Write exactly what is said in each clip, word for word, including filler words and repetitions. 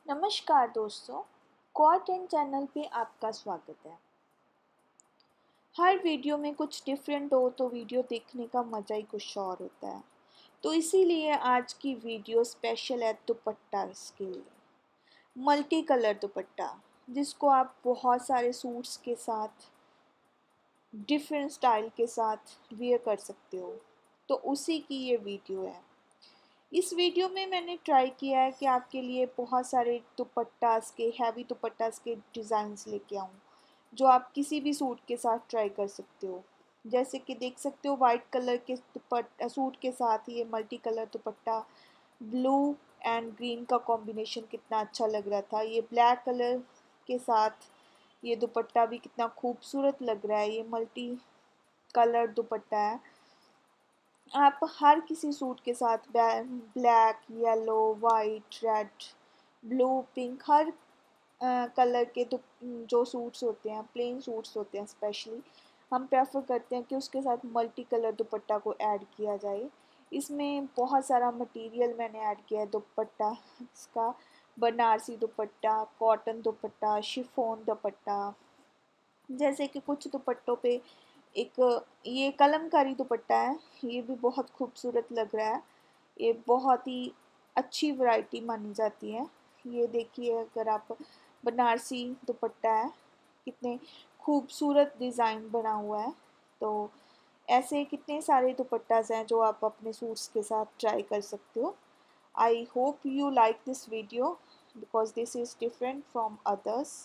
नमस्कार दोस्तों, caught and channel पे आपका स्वागत है। हर वीडियो में कुछ डिफरेंट हो तो वीडियो देखने का मज़ा ही कुछ और होता है। तो इसीलिए आज की वीडियो स्पेशल है दुपट्टा के लिए। मल्टी कलर दुपट्टा जिसको आप बहुत सारे सूट्स के साथ डिफरेंट स्टाइल के साथ वेयर कर सकते हो, तो उसी की ये वीडियो है। इस वीडियो में मैंने ट्राई किया है कि आपके लिए बहुत सारे दुपट्टास के हैवी दुपट्टास के डिज़ाइंस लेके आऊँ जो आप किसी भी सूट के साथ ट्राई कर सकते हो। जैसे कि देख सकते हो वाइट कलर के दुपट्टा सूट के साथ ये multi colour dupatta blue and green का कॉम्बिनेशन कितना अच्छा लग रहा था। ये ब्लैक कलर के साथ ये दुपट्टा भी कितना खूबसूरत लग रहा है। ये मल्टी कलर दुपट्टा है। आप हर किसी सूट के साथ black, yellow, white, red, blue, pink हर कलर के तो जो सूट्स होते हैं, प्लेन सूट्स होते हैं, स्पेशली हम प्रेफर करते हैं कि उसके साथ मल्टी कलर दुपट्टा को ऐड किया जाए। इसमें बहुत सारा मटेरियल मैंने ऐड किया है दुपट्टा इसका। Banarasi dupatta, cotton dupatta, chiffon dupatta. जैसे कि कुछ दुपट्टों पे एक ये कलमकारी दुपट्टा है, ये भी बहुत खूबसूरत लग रहा है। ये बहुत ही अच्छी वैरायटी मानी जाती है। ये देखिए, अगर आप बनारसी दुपट्टा है, कितने खूबसूरत डिज़ाइन बना हुआ है। तो ऐसे कितने सारे दुपट्टास हैं जो आप अपने सूट्स के साथ ट्राई कर सकते हो। I hope you like this video because this is different from others.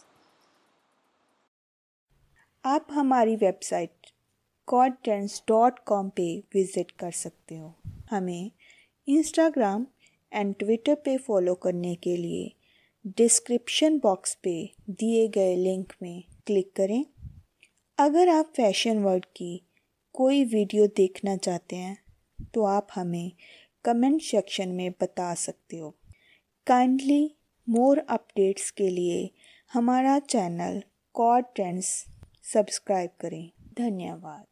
आप हमारी website cot trends dot com पे विज़िट कर सकते हो। हमें इंस्टाग्राम एंड ट्विटर पे फॉलो करने के लिए डिस्क्रिप्शन बॉक्स पे दिए गए लिंक में क्लिक करें। अगर आप फैशन वर्ल्ड की कोई वीडियो देखना चाहते हैं तो आप हमें कमेंट सेक्शन में बता सकते हो। काइंडली मोर अपडेट्स के लिए हमारा चैनल कॉट ट्रेंड्स सब्सक्राइब करें। धन्यवाद।